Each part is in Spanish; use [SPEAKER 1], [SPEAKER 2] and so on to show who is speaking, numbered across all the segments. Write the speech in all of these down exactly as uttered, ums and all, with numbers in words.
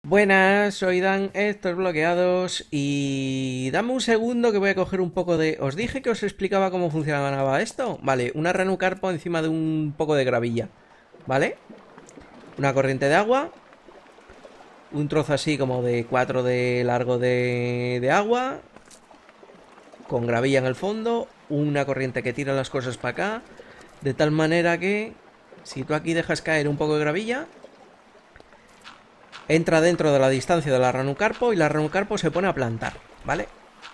[SPEAKER 1] Buenas, soy Dan, estos bloqueados y dame un segundo que voy a coger un poco de... ¿Os dije que os explicaba cómo funcionaba esto? Vale, una ranucarpo encima de un poco de gravilla, ¿vale? Una corriente de agua, un trozo así como de cuatro de largo de, de agua, con gravilla en el fondo, una corriente que tira las cosas para acá, de tal manera que si tú aquí dejas caer un poco de gravilla, entra dentro de la distancia de la ranucarpo y la ranucarpo se pone a plantar, ¿vale?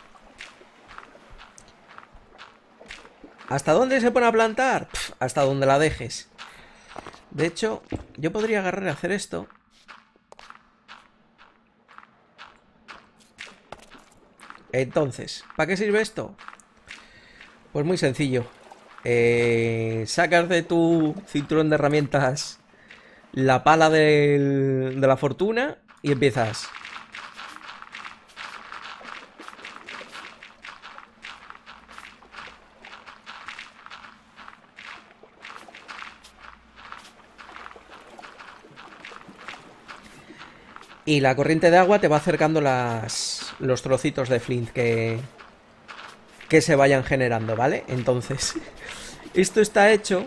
[SPEAKER 1] ¿Hasta dónde se pone a plantar? Pff, hasta donde la dejes. De hecho, yo podría agarrar y hacer esto. Entonces, ¿para qué sirve esto? Pues muy sencillo. Eh, sacas de tu cinturón de herramientas la pala del- de la fortuna y empiezas. Y la corriente de agua te va acercando las, los trocitos de flint que, que se vayan generando, ¿vale? Entonces, esto está hecho.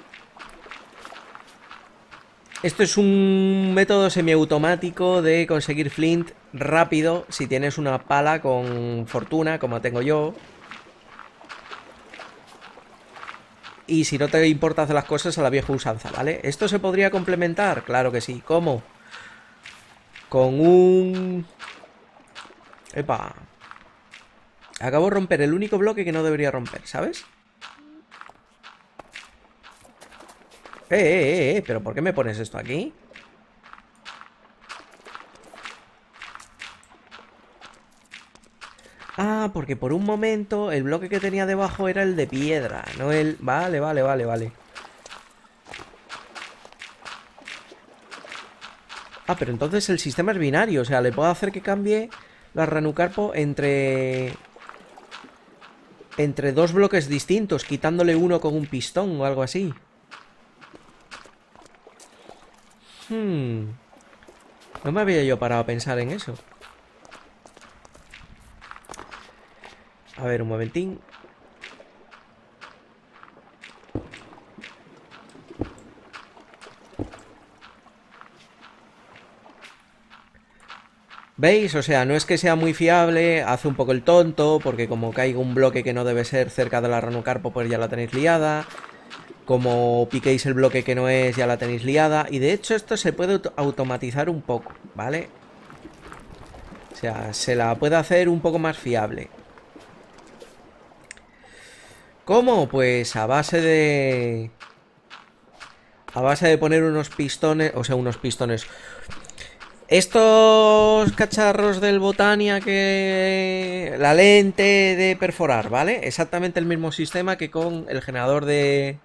[SPEAKER 1] Esto es un método semiautomático de conseguir flint rápido si tienes una pala con fortuna, como tengo yo. Y si no te importa hacer las cosas a la vieja usanza, ¿vale? ¿Esto se podría complementar? Claro que sí. ¿Cómo? Con un... Epa. Acabo de romper el único bloque que no debería romper, ¿sabes? Eh, eh, eh, eh, ¿pero por qué me pones esto aquí? Ah, porque por un momento el bloque que tenía debajo era el de piedra, no el... Vale, vale, vale, vale. Ah, pero entonces el sistema es binario, o sea, le puedo hacer que cambie la Ranucarpo entre... entre dos bloques distintos, quitándole uno con un pistón o algo así. Hmm... No me había yo parado a pensar en eso. A ver, un momentín. ¿Veis? O sea, no es que sea muy fiable, hace un poco el tonto, porque como caiga un bloque que no debe ser cerca de la Ranucarpo, pues ya la tenéis liada. Como piquéis el bloque que no es, ya la tenéis liada. Y de hecho esto se puede automatizar un poco, ¿vale? O sea, se la puede hacer un poco más fiable. ¿Cómo? Pues a base de... A base de poner unos pistones... O sea, unos pistones... Estos cacharros del Botania que... La lente de perforar, ¿vale? Exactamente el mismo sistema que con el generador de...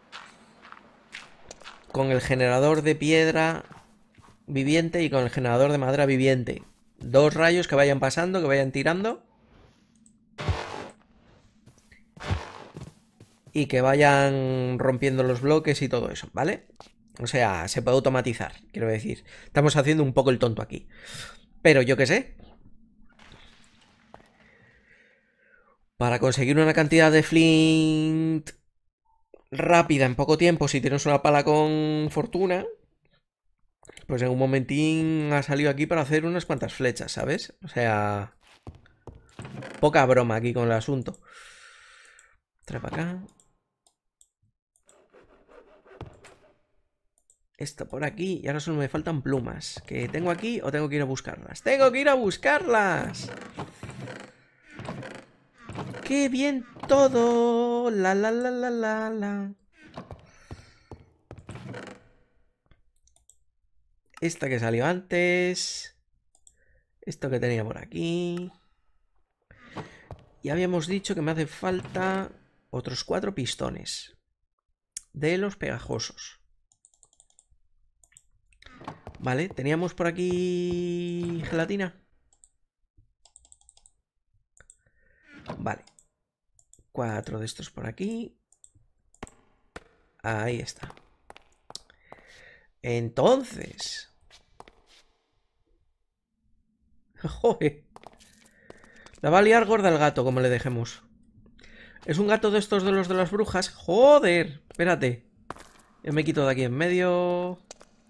[SPEAKER 1] Con el generador de piedra viviente y con el generador de madera viviente. Dos rayos que vayan pasando, que vayan tirando. Y que vayan rompiendo los bloques y todo eso, ¿vale? O sea, se puede automatizar, quiero decir. Estamos haciendo un poco el tonto aquí. Pero yo qué sé. Para conseguir una cantidad de flint rápida en poco tiempo, si tienes una pala con fortuna, pues en un momentín ha salido aquí para hacer unas cuantas flechas, ¿sabes? O sea, poca broma aquí con el asunto. Trae para acá. Esto por aquí. Y ahora solo me faltan plumas. ¿Que tengo aquí o tengo que ir a buscarlas? ¡Tengo que ir a buscarlas! ¡Qué bien todo! La la la la la la. Esta que salió antes. Esto que tenía por aquí. Y habíamos dicho que me hace falta otros cuatro pistones. De los pegajosos. Vale, teníamos por aquí gelatina. Vale. Cuatro de estos por aquí. Ahí está. Entonces... Joder. La va a liar gorda el gato, como le dejemos. Es un gato de estos de los de las brujas. Joder. Espérate. Yo me quito de aquí en medio.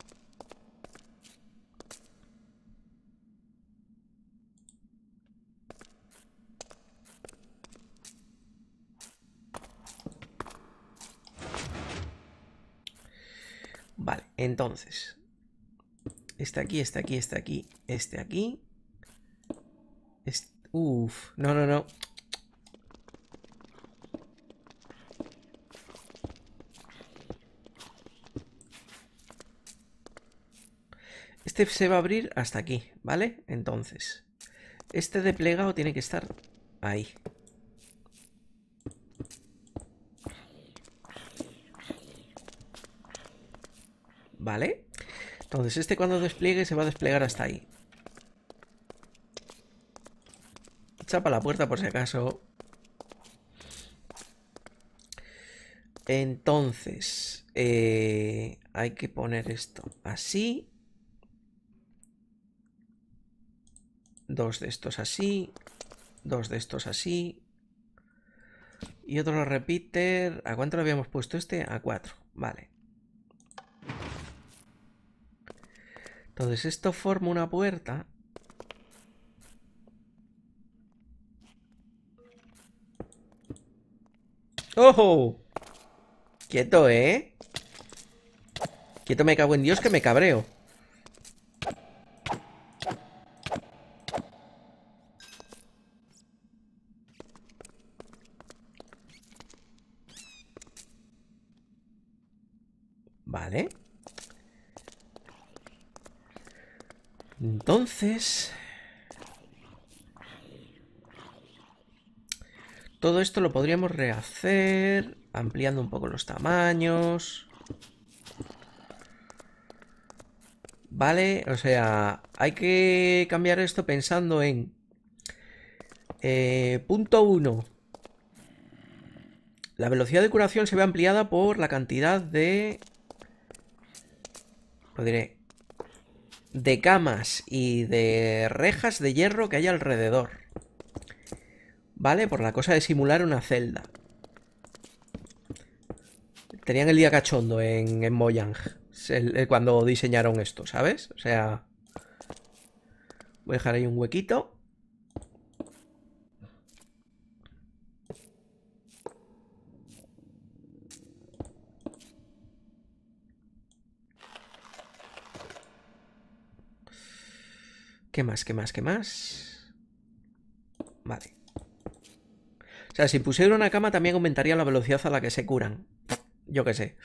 [SPEAKER 1] Vale, entonces. Este aquí, este aquí, este aquí, este aquí. Este... Uf, no, no, no. Este se va a abrir hasta aquí, ¿vale? Entonces, este de plegado tiene que estar ahí. ¿Vale? Entonces, este cuando despliegue se va a desplegar hasta ahí. Chapa la puerta por si acaso. Entonces, eh, hay que poner esto así. Dos de estos así. Dos de estos así. Y otro repeater. ¿A cuánto lo habíamos puesto este? A cuatro. Vale. Entonces esto forma una puerta. ¡Ojo! Quieto, ¿eh? Quieto, me cago en Dios que me cabreo. Vale. Entonces... todo esto lo podríamos rehacer, ampliando un poco los tamaños. Vale, o sea, hay que cambiar esto pensando en... Eh, punto uno. La velocidad de curación se ve ampliada por la cantidad de... Lo diré. De camas y de rejas de hierro que hay alrededor. ¿Vale? Por la cosa de simular una celda. Tenían el día cachondo en, en Mojang. El, cuando diseñaron esto, ¿sabes? O sea... Voy a dejar ahí un huequito. ¿Qué más? ¿Qué más? ¿Qué más? Vale. O sea, si pusiera una cama también aumentaría la velocidad a la que se curan. Yo qué sé.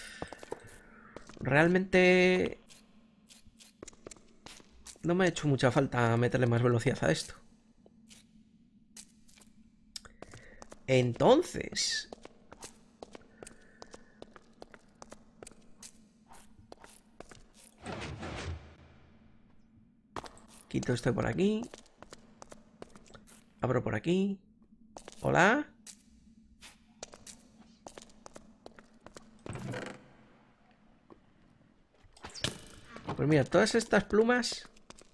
[SPEAKER 1] Realmente... no me ha hecho mucha falta meterle más velocidad a esto. Entonces... quito esto por aquí. Abro por aquí. Hola. Pues mira, todas estas plumas...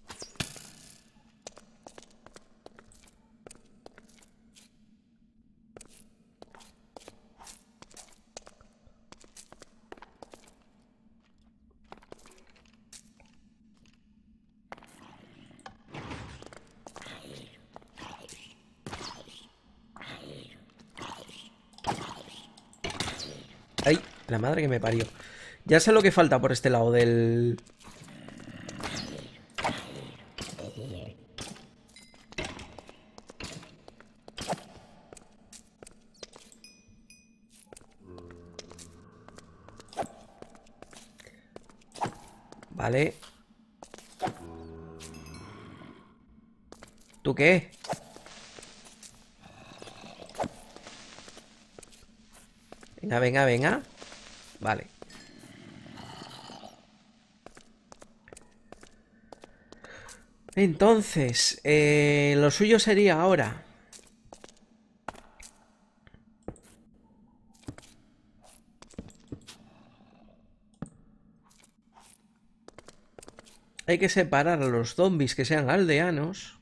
[SPEAKER 1] ¡Ay! La madre que me parió. Ya sé lo que falta por este lado del... Vale. ¿Tú qué? Venga, venga, venga. Vale. Entonces, eh, lo suyo sería ahora... Hay que separar a los zombies que sean aldeanos.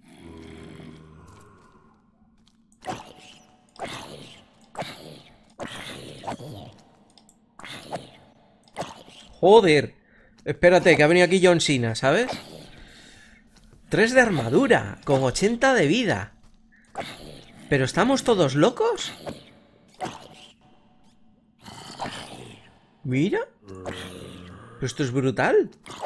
[SPEAKER 1] Joder. Espérate, que ha venido aquí John Cena, ¿sabes? Tres de armadura, con ochenta de vida. ¿Pero estamos todos locos? Mira. Pero esto es brutal.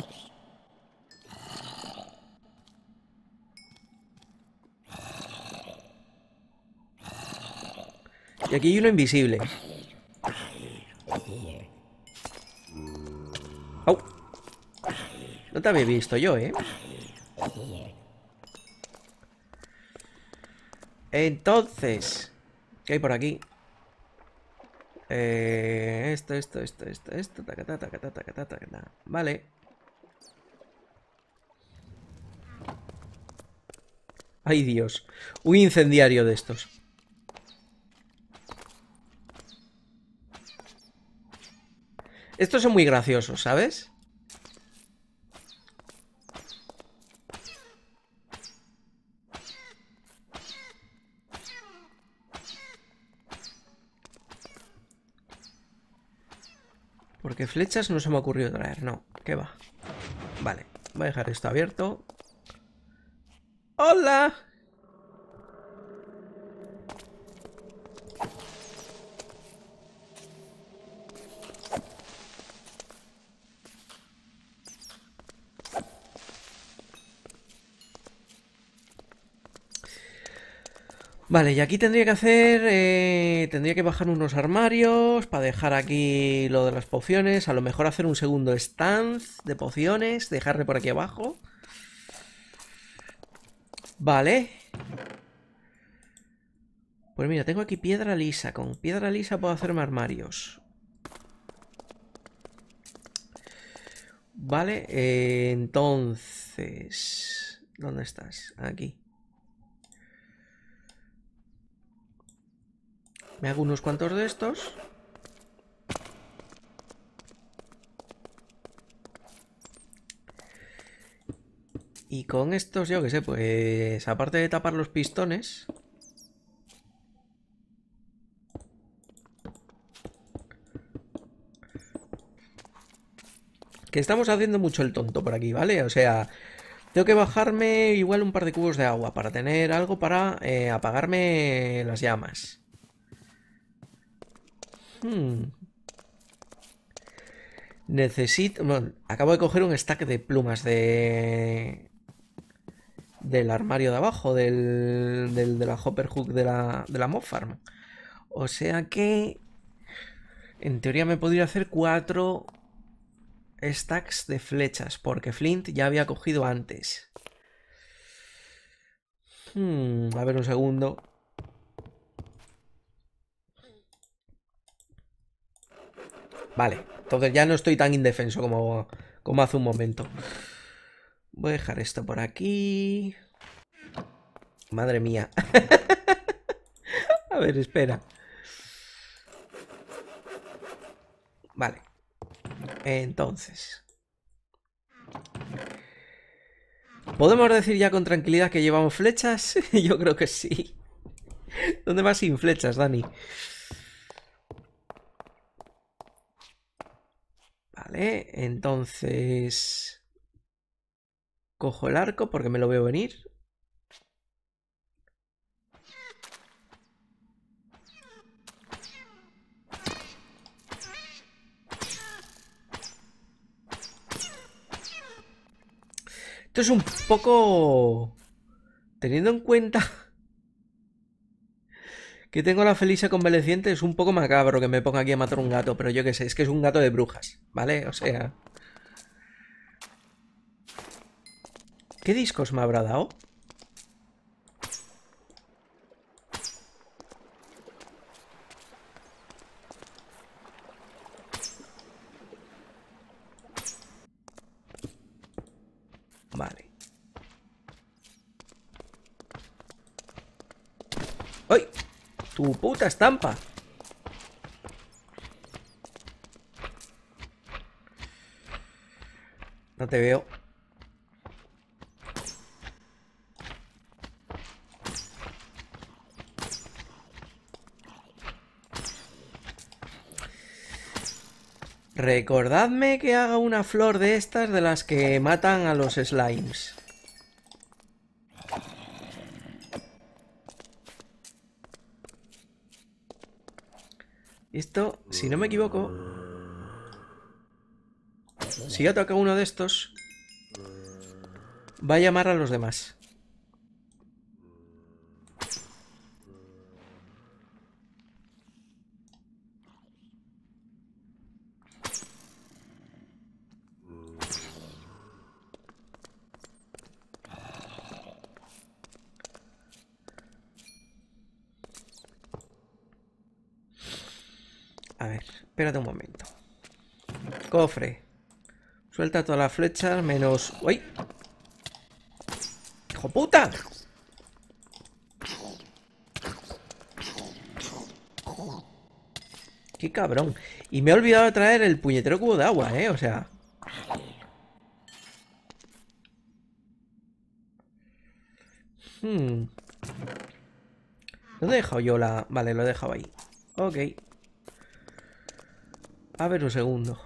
[SPEAKER 1] Y aquí hay uno invisible. ¡Au! No te había visto yo, ¿eh? Entonces, ¿qué hay por aquí? Eh, esto, esto, esto, esto, esto, tacata, tacata, tacata, tacata. Vale. Ay, Dios. Un incendiario de estos. Estos son muy graciosos, ¿sabes? Porque flechas no se me ha ocurrido traer, no. ¿Qué va? Vale, voy a dejar esto abierto. ¡Hola! Vale, y aquí tendría que hacer... Eh, tendría que bajar unos armarios para dejar aquí lo de las pociones. A lo mejor hacer un segundo stand de pociones. Dejarle por aquí abajo. Vale. Pues mira, tengo aquí piedra lisa. Con piedra lisa puedo hacerme armarios. Vale, eh, entonces... ¿Dónde estás? Aquí. Me hago unos cuantos de estos. Y con estos, yo qué sé, pues... Aparte de tapar los pistones... Que estamos haciendo mucho el tonto por aquí, ¿vale? O sea... Tengo que bajarme igual un par de cubos de agua para tener algo para eh, apagarme las llamas. Hmm. Necesito... Bueno, acabo de coger un stack de plumas de... Del armario de abajo, del, del de la Hopper Hook de la, de la Mob Farm. O sea que... En teoría me podría hacer cuatro stacks de flechas, porque Flint ya había cogido antes. Hmm, a ver un segundo. Vale, entonces ya no estoy tan indefenso como, como hace un momento. Voy a dejar esto por aquí. Madre mía. A ver, espera. Vale. Entonces. ¿Podemos decir ya con tranquilidad que llevamos flechas? Yo creo que sí. ¿Dónde vas sin flechas, Dani? Vale, entonces... Cojo el arco porque me lo veo venir. Esto es un poco... Teniendo en cuenta que tengo la Felicia convaleciente, es un poco macabro que me ponga aquí a matar un gato, pero yo qué sé, es que es un gato de brujas, ¿vale? O sea... ¿Qué discos me habrá dado? Vale. ¡Ay! ¡Tu puta estampa! No te veo. Recordadme que haga una flor de estas de las que matan a los slimes. Esto, si no me equivoco, si yo toco uno de estos, va a llamar a los demás. A ver, espérate un momento. Cofre. Suelta todas las flechas menos... ¡Uy! ¡Hijo puta! ¡Qué cabrón! Y me he olvidado de traer el puñetero cubo de agua, ¿eh? O sea... Hmm. ¿Dónde he dejado yo la...? Vale, lo he dejado ahí. Ok. A ver un segundo.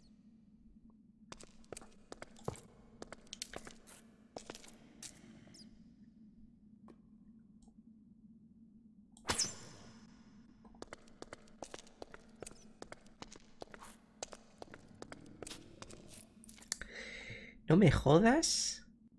[SPEAKER 1] ¿No me jodas?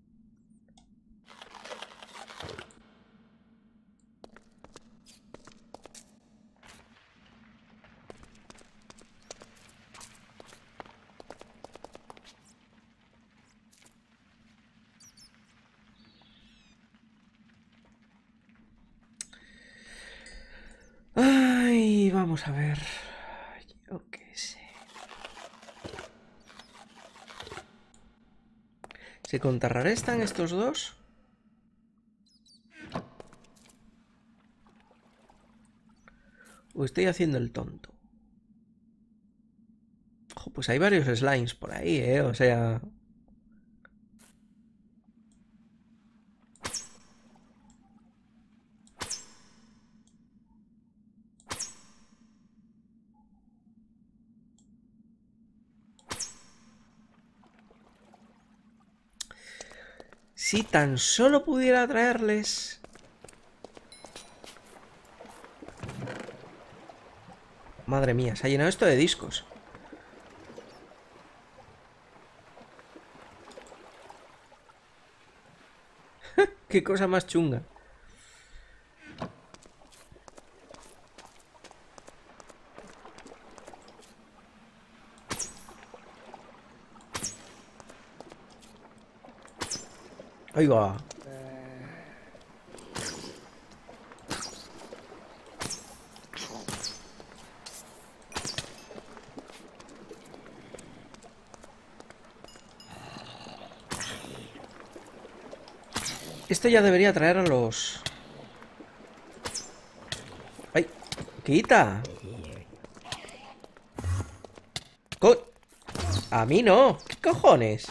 [SPEAKER 1] Ay, vamos a ver. Yo qué sé. ¿Se contrarrestan estos dos? ¿O estoy haciendo el tonto? Ojo, pues hay varios slimes por ahí, ¿eh? O sea... Si tan solo pudiera traerles... Madre mía, se ha llenado esto de discos. Qué cosa más chunga. Ahí va. Esto ya debería traer a los... ¡Ay! ¡Quita! Co... A mí no. ¿Qué cojones?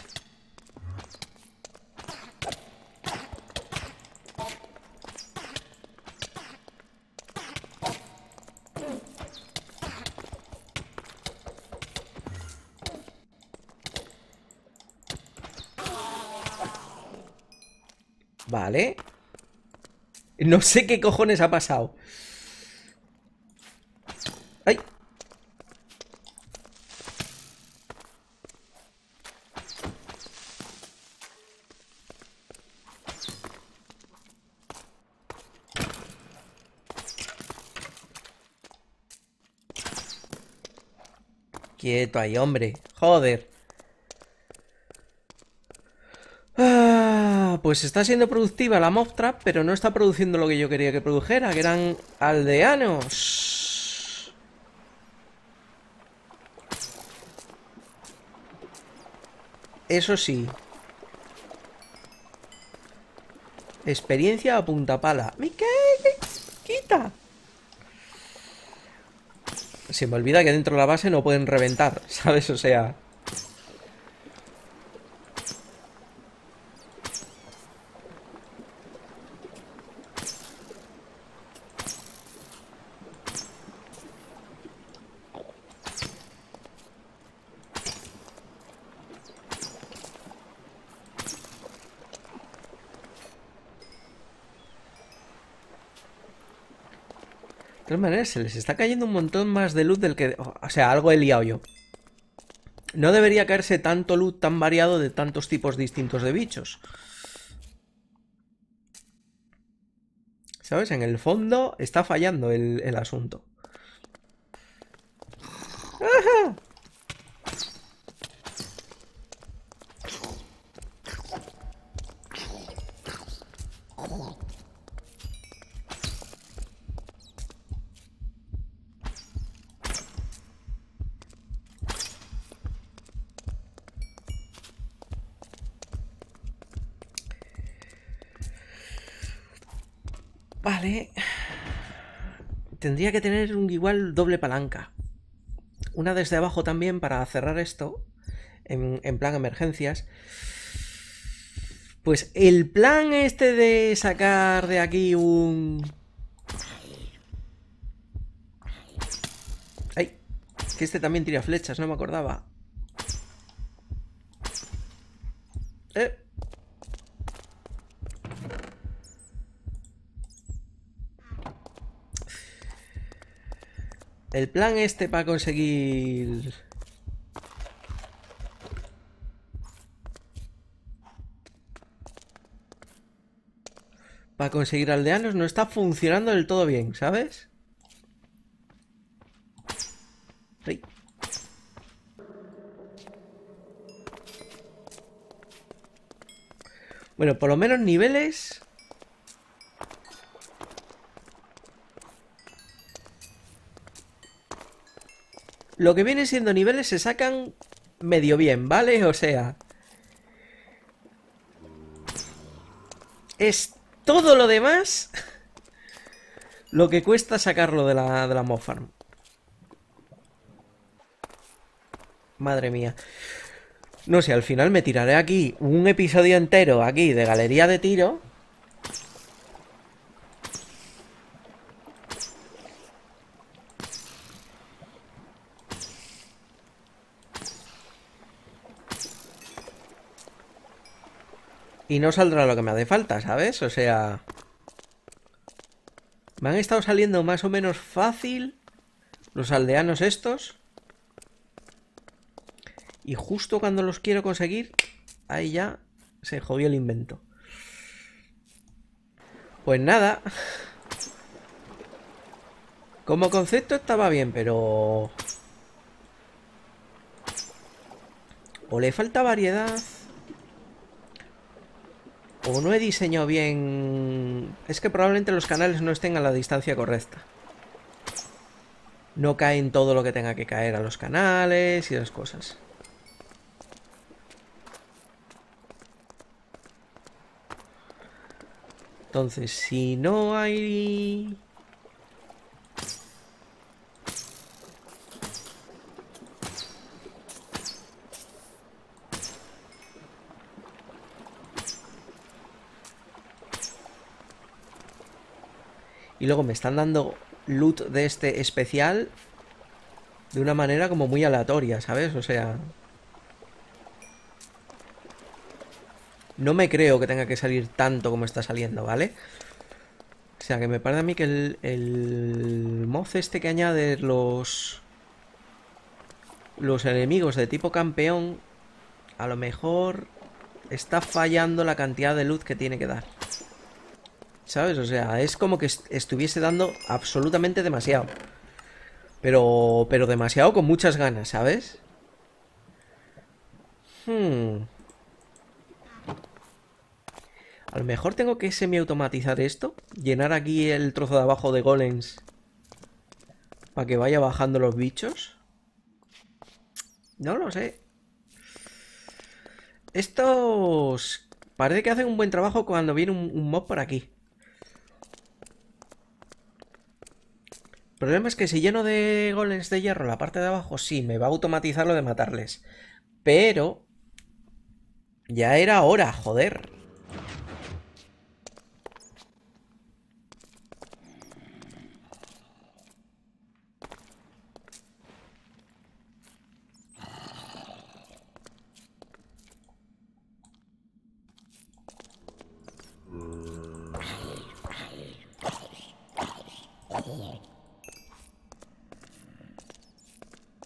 [SPEAKER 1] Vale. No sé qué cojones ha pasado. ¡Ay! Quieto ahí, hombre. Joder. Ah, pues está siendo productiva la mob trap, pero no está produciendo lo que yo quería que produjera, que eran aldeanos. Eso sí. Experiencia a punta pala. ¡Me cae! ¡Quita! Se me olvida que dentro de la base no pueden reventar, ¿sabes? O sea... De todas maneras, se les está cayendo un montón más de loot del que... O sea, algo he liado yo. No debería caerse tanto loot tan variado de tantos tipos distintos de bichos. ¿Sabes? En el fondo está fallando el, el asunto. ¡Ajá! Vale. Tendría que tener un igual doble palanca. Una desde abajo también para cerrar esto. En, en plan emergencias. Pues el plan este de sacar de aquí un... ¡Ay! Que este también tira flechas, no me acordaba. Eh... El plan este para conseguir... Para conseguir aldeanos no está funcionando del todo bien, ¿sabes? Sí. Bueno, por lo menos niveles... Lo que viene siendo niveles se sacan medio bien, ¿vale? O sea... Es todo lo demás lo que cuesta sacarlo de la, de la Mob Farm. Madre mía. No sé, al final me tiraré aquí un episodio entero aquí de galería de tiro. Y no saldrá lo que me hace falta, ¿sabes? O sea... Me han estado saliendo más o menos fácil los aldeanos estos. Y justo cuando los quiero conseguir, ahí ya se jodió el invento. Pues nada. Como concepto estaba bien, pero... O le falta variedad... O no he diseñado bien... Es que probablemente los canales no estén a la distancia correcta. No caen todo lo que tenga que caer a los canales y las cosas. Entonces, si no hay... Y luego me están dando loot de este especial de una manera como muy aleatoria, ¿sabes? O sea... No me creo que tenga que salir tanto como está saliendo, ¿vale? O sea, que me parece a mí que el, el moz este que añade los... Los enemigos de tipo campeón, a lo mejor está fallando la cantidad de loot que tiene que dar. ¿Sabes? O sea, es como que est estuviese dando absolutamente demasiado. Pero, pero demasiado con muchas ganas, ¿sabes? Hmm. A lo mejor tengo que semiautomatizar esto. Llenar aquí el trozo de abajo de golems. Para que vaya bajando los bichos. No lo sé. Estos... Parece que hacen un buen trabajo cuando viene un, un mob por aquí. El problema es que si lleno de golems de hierro la parte de abajo, sí, me va a automatizar lo de matarles. Pero... Ya era hora, joder.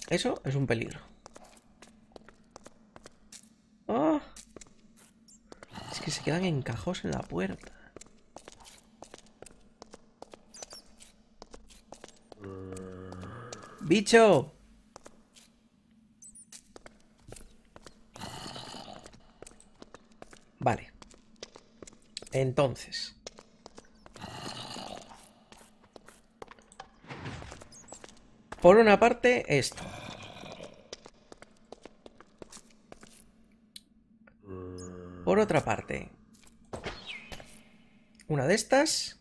[SPEAKER 1] Eso es un peligro. ¡Oh! Es que se quedan encajos en la puerta. ¡Bicho! Vale. Entonces. Por una parte, esto. Por otra parte, una de estas.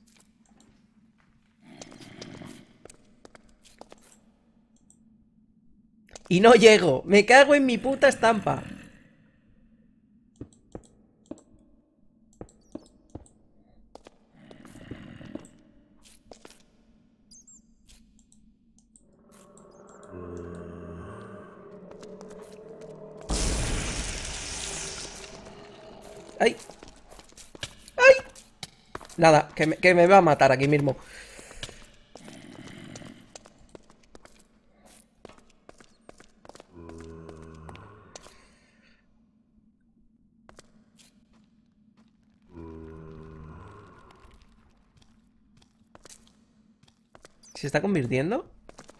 [SPEAKER 1] Y no llego. Me cago en mi puta estampa. ¡Ay! ¡Ay! Nada, que me, que me va a matar aquí mismo. ¿Se está convirtiendo?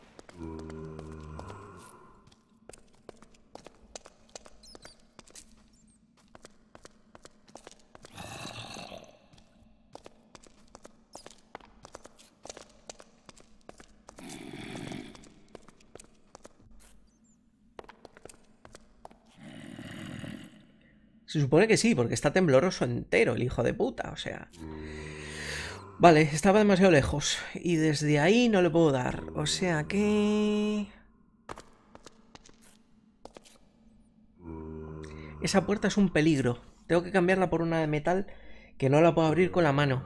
[SPEAKER 1] Se supone que sí, porque está tembloroso entero el hijo de puta, o sea... Vale, estaba demasiado lejos. Y desde ahí no le puedo dar. O sea que... Esa puerta es un peligro. Tengo que cambiarla por una de metal que no la puedo abrir con la mano.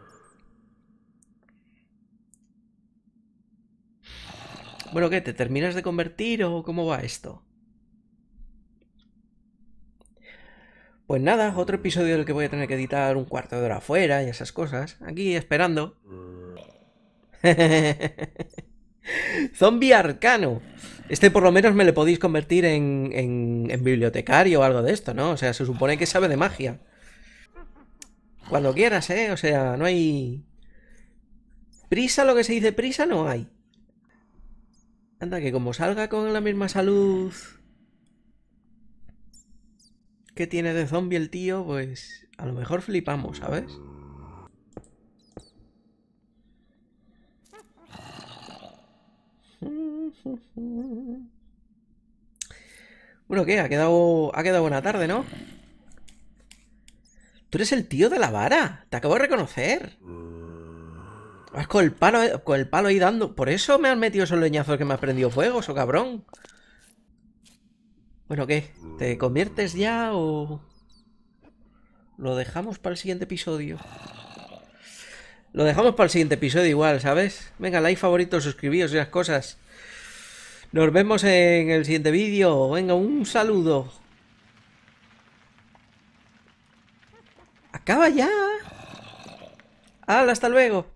[SPEAKER 1] Bueno, ¿qué? ¿Te terminas de convertir o cómo va esto? Pues nada, otro episodio del que voy a tener que editar un cuarto de hora afuera y esas cosas. Aquí esperando. Zombie arcano. Este por lo menos me le podéis convertir en, en, en bibliotecario o algo de esto, ¿no? O sea, se supone que sabe de magia. Cuando quieras, ¿eh? O sea, no hay... Prisa, lo que se dice prisa, no hay. Anda, que como salga con la misma salud que tiene de zombie el tío, pues a lo mejor flipamos, ¿sabes? Bueno, ¿qué? Ha quedado, ha quedado buena tarde, ¿no? Tú eres el tío de la vara. Te acabo de reconocer. Vas con el palo, con el palo ahí dando. Por eso me has metido esos leñazos que me has prendido fuego, eso cabrón. Bueno, ¿qué? ¿Te conviertes ya o...? Lo dejamos para el siguiente episodio. Lo dejamos para el siguiente episodio igual, ¿sabes? Venga, like, favorito, suscribíos y las cosas. Nos vemos en el siguiente vídeo. Venga, un saludo. ¡Acaba ya! ¡Hala, hasta luego!